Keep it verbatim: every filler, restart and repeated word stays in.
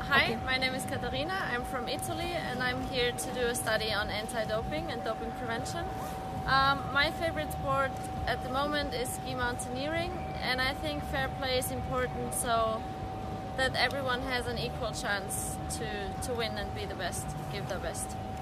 hi, Okay. my name is Katarina. I'm from Italy and I'm here to do a study on anti-doping and doping prevention. Um, my favorite sport at the moment is ski mountaineering, and I think fair play is important so that everyone has an equal chance to, to win and be the best, give their best.